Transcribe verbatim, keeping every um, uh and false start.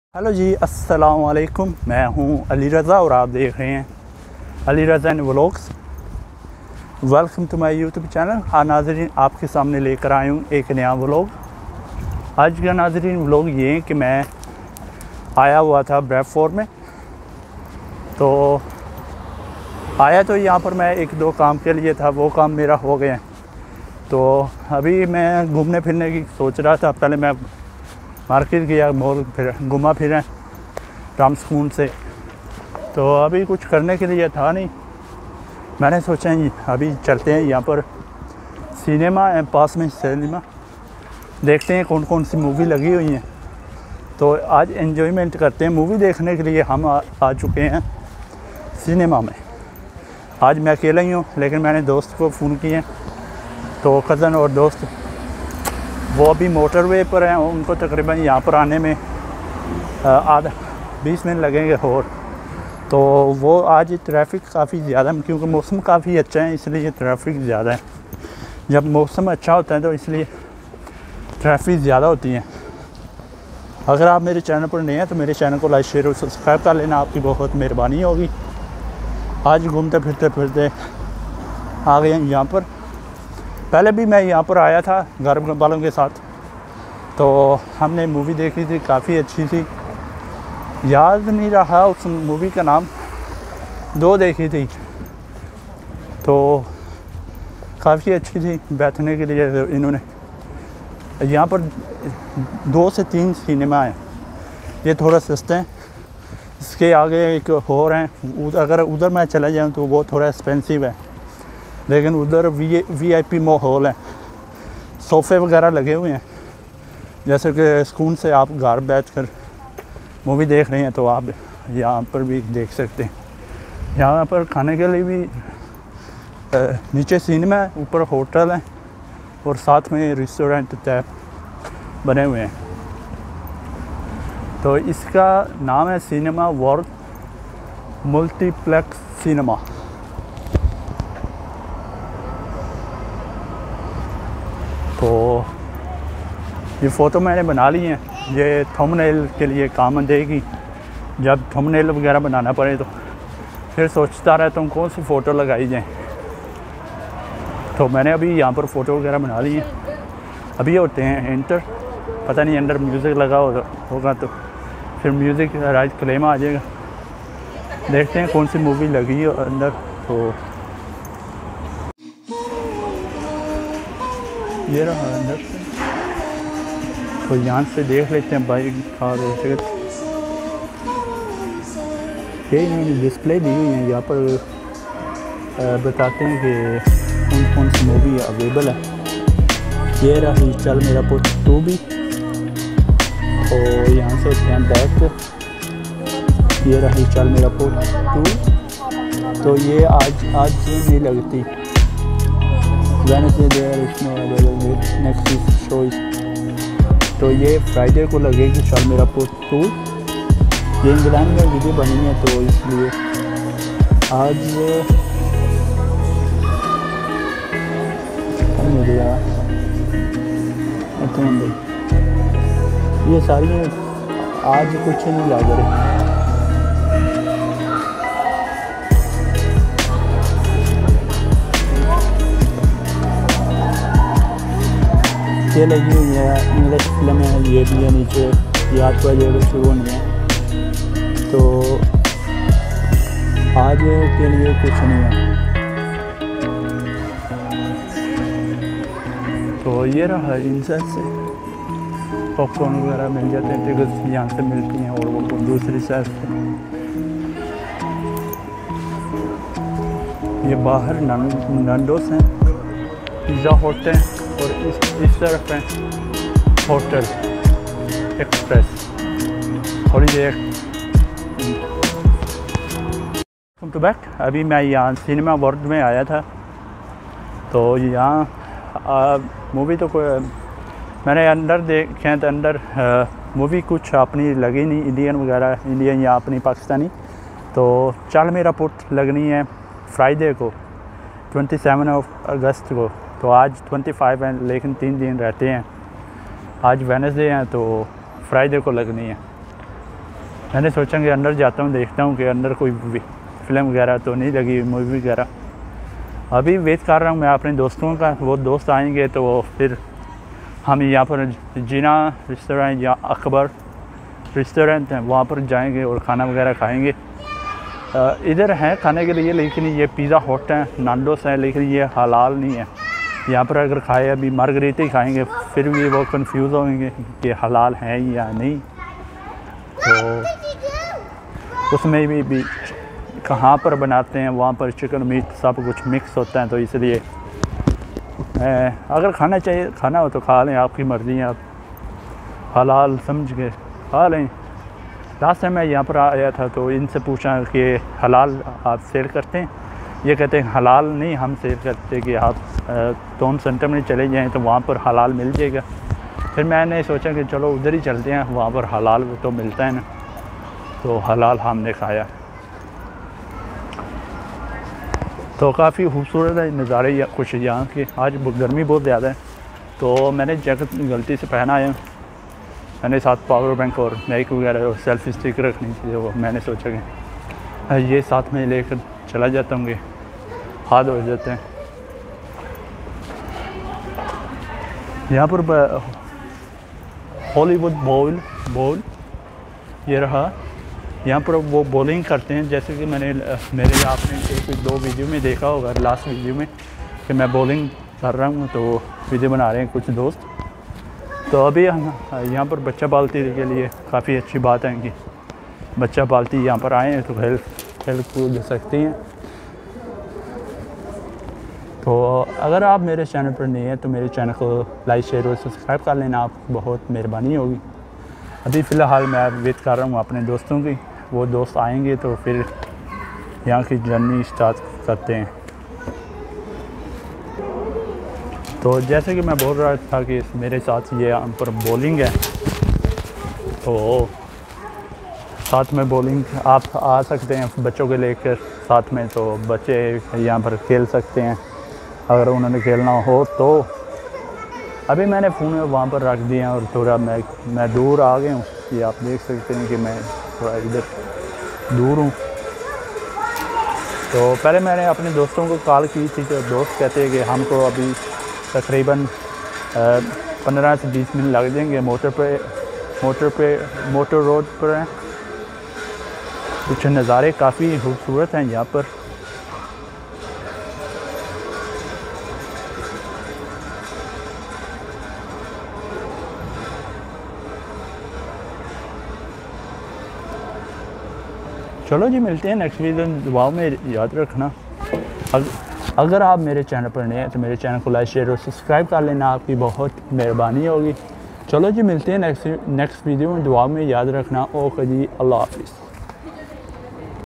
Hello जी, अस्सलाम वालेकुम। मैं हूं अली रज़ा और आप देख रहे हैं Ali Raza and vlogs. Welcome to my YouTube channel. हाँ नाज़रीन, आपके सामने लेकर आया हूं एक नया व्लॉग। आज का नाज़रीन व्लॉग ये है कि मैं आया हुआ था ब्रैडफोर्ड में, तो आया तो यहाँ पर मैं एक दो काम के लिए था, वो काम मेरा हो गया। तो अभी मैं घूमने फिरने की सोच रहा था। पहले मैं मार्केट गया, मॉल फिर घूमा फिरा राम स्कूल से, तो अभी कुछ करने के लिए था नहीं। मैंने सोचा अभी चलते हैं यहाँ पर सिनेमा है, पास में सिनेमा, देखते हैं कौन कौन सी मूवी लगी हुई हैं। तो आज एंजॉयमेंट करते हैं। मूवी देखने के लिए हम आ, आ चुके हैं सिनेमा में। आज मैं अकेला ही हूँ, लेकिन मैंने दोस्त को फ़ोन किया, तो कज़न और दोस्त वो अभी मोटरवे पर हैं। उनको तकरीबन यहाँ पर आने में आधा बीस मिनट लगेंगे और। तो वो आज ट्रैफिक काफ़ी ज़्यादा है, क्योंकि मौसम काफ़ी अच्छा है, इसलिए ट्रैफिक ज़्यादा है। जब मौसम अच्छा होता है तो इसलिए ट्रैफिक ज़्यादा होती है। अगर आप मेरे चैनल पर नए हैं तो मेरे चैनल को लाइक शेयर और सब्सक्राइब कर लेना, आपकी बहुत मेहरबानी होगी। आज घूमते फिरते फिरते आ गए हैं यहाँ पर। पहले भी मैं यहाँ पर आया था घर वालों के साथ, तो हमने मूवी देखी थी, काफ़ी अच्छी थी। याद नहीं रहा उस मूवी का नाम, दो देखी थी, तो काफ़ी अच्छी थी। बैठने के लिए इन्होंने यहाँ पर दो से तीन सिनेमा हैं, ये थोड़ा सस्ते हैं। इसके आगे एक और हैं, अगर उधर मैं चला जाऊँ तो वो थोड़ा एक्सपेंसिव है, लेकिन उधर वी वी आई पी माहौल है, सोफ़े वगैरह लगे हुए हैं। जैसे कि स्कूल से आप घर बैठकर मूवी देख रहे हैं, तो आप यहाँ पर भी देख सकते हैं। यहाँ पर खाने के लिए भी नीचे सिनेमा है, ऊपर होटल है और साथ में रेस्टोरेंट टैप बने हुए हैं। तो इसका नाम है सिनेमा वर्ल्ड मल्टीप्लेक्स सिनेमा। तो ये फ़ोटो मैंने बना ली है, ये थंबनेल के लिए काम देगी। जब थंबनेल वगैरह बनाना पड़े तो फिर सोचता रहता हूँ कौन सी फ़ोटो लगाई जाए। तो मैंने अभी यहाँ पर फ़ोटो वगैरह बना ली है। अभी होते हैं एंटर, पता नहीं अंदर म्यूज़िक लगा होगा होगा तो फिर म्यूज़िक राइट क्लेम आ जाएगा। देखते हैं कौन सी मूवी लगी है अंदर। तो ये रहा अंदर, तो यहाँ से देख लेते हैं बाइक कार और टिकट। ये इन्होंने डिस्प्ले दी हुई है, यहाँ पर बताते हैं कि कौन कौन सी मूवी अवेलेबल है। ये रही चल मेरा पुत टू भी, और यहाँ से होते हैं बैक। ये रही चल मेरा पुत टू, तो ये आज आज नहीं लगती, नेक्स्ट शो। तो ये फ्राइडे को लगेगी चल मेरा पुत टू। ये इंग्लैंड में वीडियो बनी है, तो इसलिए आज मिला ये सारी आज कुछ नहीं लग रही। ये लगी हुई है इंग्लिश फिल्म है, ये भी है नीचे, ये आठ बजे को शुरू होनी है। तो आज के लिए कुछ नहीं है। तो ये रहा इंसर्ट से पॉपकॉर्न वगैरह मिल जाते हैं, टिकट यहाँ से मिलती हैं, और वो दूसरी साइड से। ये बाहर नंडोस हैं, पिज़्ज़ा होटल, और इस इस तरफ है होटल एक्सप्रेस। और ये वेलकम टू बैक। अभी मैं यहाँ सिनेमा वर्ल्ड में आया था, तो यहाँ मूवी तो कोई मैंने अंदर देखे तो अंदर आ, मूवी कुछ अपनी लगी नहीं, इंडियन वगैरह, इंडियन या अपनी पाकिस्तानी। तो चल मेरा पुत लगनी है फ्राइडे को, ट्वेंटी सेवन ऑफ अगस्त को। तो आज पच्चीस है, लेकिन तीन दिन रहते हैं। आज वेडनेसडे हैं, तो फ्राइडे को लगनी है। मैंने सोचा कि अंदर जाता हूँ, देखता हूँ कि अंदर कोई फिल्म वगैरह तो नहीं लगी, मूवी वगैरह। अभी वेट कर रहा हूँ मैं अपने दोस्तों का, वो दोस्त आएंगे तो फिर हम यहाँ पर जीना रेस्टोरेंट या अकबर रेस्टोरेंट है, वहाँ पर जाएंगे और खाना वगैरह खाएंगे। इधर है खाने के लिए, लेकिन ये पिज़्ज़ा हट है, नांडोस है, लेकिन ये हलाल नहीं है। यहाँ पर अगर खाए अभी मार्गरीटा ही खाएंगे, फिर भी वो कंफ्यूज होंगे कि हलाल है या नहीं। तो उसमें भी, भी कहाँ पर बनाते हैं, वहाँ पर चिकन मीट सब कुछ मिक्स होता है, तो इसलिए अगर खाना चाहिए खाना हो तो खा लें, आपकी मर्ज़ी है, आप हलाल समझ के खा लें। लास्ट टाइम मैं यहाँ पर आया था तो इनसे पूछा कि हलाल आप सेल करते हैं, ये कहते हैं हलाल नहीं हम सेल करते, कि आप टोन सेंटर में चले जाएं तो वहाँ पर हलाल मिल जाएगा। फिर मैंने सोचा कि चलो उधर ही चलते हैं, वहाँ पर हलाल तो मिलता है ना, तो हलाल हमने खाया। तो काफ़ी खूबसूरत है नज़ारे या कुछ यहाँ के। आज गर्मी बहुत ज़्यादा है तो मैंने जैकेट गलती से पहना है। मैंने साथ पावर बैंक और माइक वगैरह और सेल्फी स्टिक रखनी थी, वो मैंने सोचा कि ये साथ में लेकर चला जाता हूँ, हाथ हो जाते हैं। यहाँ पर हॉलीवुड बोल बोल ये रहा, यहाँ पर वो बॉलिंग करते हैं, जैसे कि मैंने मेरे आपने एक दो वीडियो में देखा होगा, लास्ट वीडियो में, कि मैं बॉलिंग कर रहा हूँ, तो वीडियो बना रहे हैं कुछ दोस्त। तो अभी हम यहाँ पर बच्चा पालती के लिए काफ़ी अच्छी बात है कि बच्चा पालती यहाँ पर आए हैं तो खेल खेल कूद सकती हैं। तो अगर आप मेरे चैनल पर नहीं हैं तो मेरे चैनल को लाइक शेयर और सब्सक्राइब कर लेना, आप बहुत मेहरबानी होगी। अभी फ़िलहाल मैं वेट कर रहा हूँ अपने दोस्तों की, वो दोस्त आएंगे तो फिर यहाँ की जर्नी स्टार्ट करते हैं। तो जैसे कि मैं बोल रहा था कि मेरे साथ ये यहाँ पर बॉलिंग है, तो साथ में बॉलिंग आप आ सकते हैं बच्चों के लेकर साथ में, तो बच्चे यहाँ पर खेल सकते हैं अगर उन्होंने खेलना हो तो। अभी मैंने फ़ोन वहाँ पर रख दिया और थोड़ा मैं मैं दूर आ गया हूँ, ये आप देख सकते हैं कि मैं थोड़ा इधर दूर हूँ। तो पहले मैंने अपने दोस्तों को कॉल की थी, तो दोस्त कहते हैं कि हमको अभी तकरीबन पंद्रह से बीस मिनट लग जाएंगे, मोटर पे मोटर पे मोटर रोड पर हैं। कुछ नज़ारे काफ़ी खूबसूरत हैं यहाँ पर। चलो जी, मिलते हैं नेक्स्ट वीडियो। दुआओं में याद रखना। अगर आप मेरे चैनल पर नए हैं तो मेरे चैनल को लाइक शेयर और सब्सक्राइब कर लेना, आपकी बहुत मेहरबानी होगी। चलो जी, मिलते हैं नेक्स्ट नेक्स्ट वीडियो में। दुआ में याद रखना। ओके जी, अल्लाह हाफिज़।